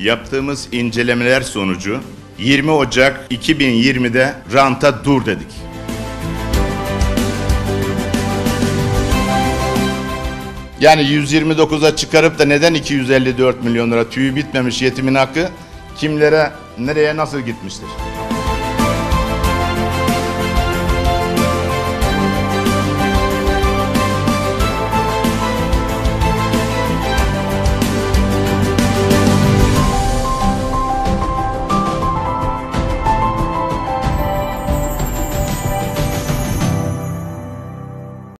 Yaptığımız incelemeler sonucu 20 Ocak 2020'de ranta dur dedik. Yani 129'a çıkarıp da neden 254 milyon lira tüyü bitmemiş yetimin hakkı kimlere, nereye, nasıl gitmiştir?